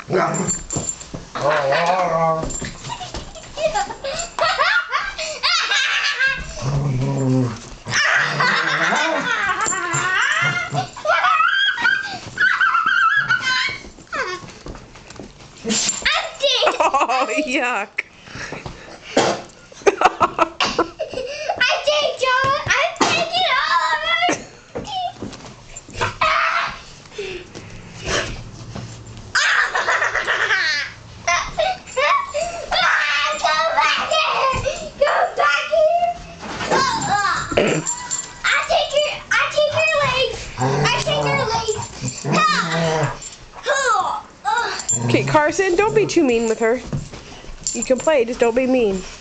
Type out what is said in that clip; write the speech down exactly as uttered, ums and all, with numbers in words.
Oh, yuck. I take John. I'm taking all of it. Go back here. Go back here. I take your, I take your leg. I take your leg. Okay, Carson, don't be too mean with her. You can play, just don't be mean.